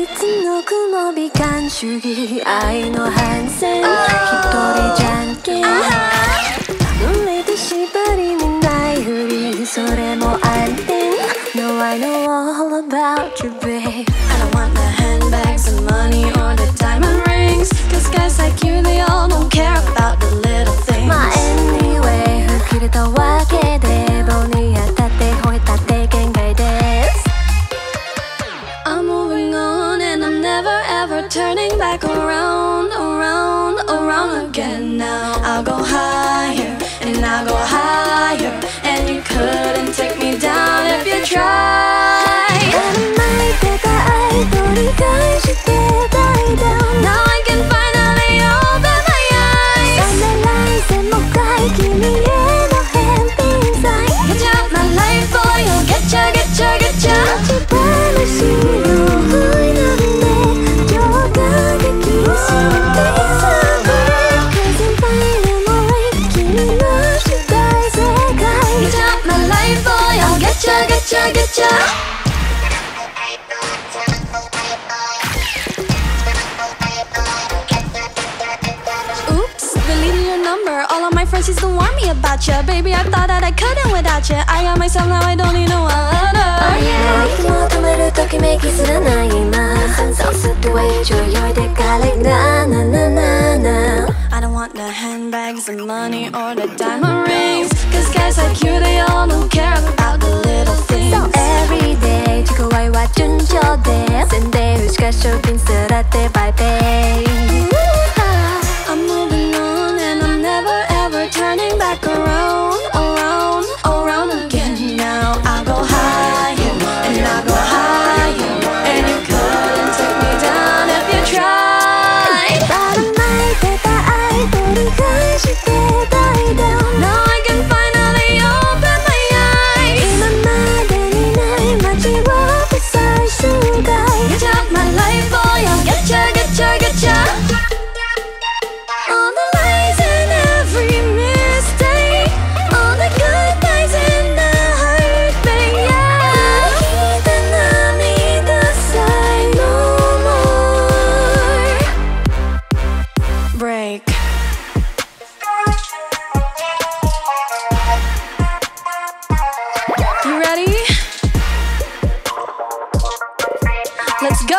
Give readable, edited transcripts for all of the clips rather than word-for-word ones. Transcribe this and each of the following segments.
つの雲美観主義愛の反戦一人じゃんけん運命と縛りにないふりそれも暗転 No, I know all about you, babe. I don't want the handbags, the money, or the diamond rings. Cause guys like you, they all don't care about the little things. My anyway, 吹っ切れたわけで棒に当たって吠えたって限界です I'm moving on and I'm never ever turning back around, around, around again now. I'll go higher and I'll go higher, and you couldn't take me down if you tried. 甘いてた愛取り返して die down Now I can finally open my eyes. 冷めない線もかい君への返品サイン Get out my life, boy, you'll getcha, getcha, getcha. 立ち話の不意なんで情が激すぎさぶれ Cause I'm finally 君のしたい世界 Get out my life, boy, I'll getcha, getcha, getcha. Oops, deleted your number. All of my friends used to warn me about ya. Baby, I thought that I couldn't without ya. I got myself, now I don't need no other. Oh yeah, いつも止めるときめきすらない今 I'm so situated, you're the guy like na na na na na I don't want the handbags, the money, or the diamond rings. Cause guys like you, they all don't care about the little things. So everyday, 지구 와이와 준저대 샌데 후시가 쇼핑 쓰라떼 bye babe I'm moving on and I'm never ever turning back around, around, around again. Now I'll go higher and I'll go higher, and you couldn't take me down if you tried. ばらまいてた愛取り返して die down Now I can finally open my eyes. 今までにない街を最終回 Get out my life, boy, I'll getcha, getcha, getcha. All the lies and every mistake, all the good nights and the heartbreak, yeah. 泣いた涙さえ no more Break. You ready? Let's go.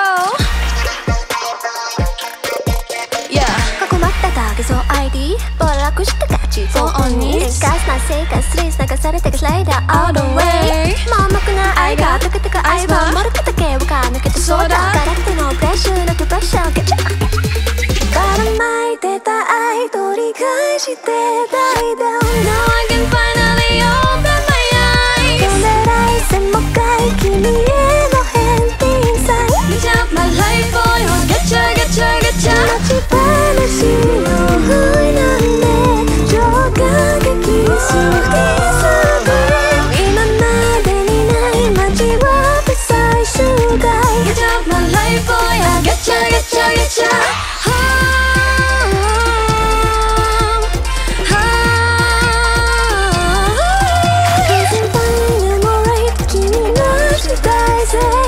Yeah. 囲まっただけそう ID 暴落した勝ち For all needs ガスな生活ストレス流されてくスライダー all the way 盲目な愛が溶けてく愛を守ることだけは抜けてそうだからってのプレッシャーなくプレッシャーゲッチャばらまいてた愛取り返して die down Now I can finally open my eyes. 止めない線もかい君への返品サイン Get out my life, boy, I'll getcha, getcha, getcha. 立ち話の不意なんで情が激すぎさぶれ今までにない街を最終回 Get out my life, boy, I'll getcha, getcha, getcha. Cause I'm finally right 君のしたい世界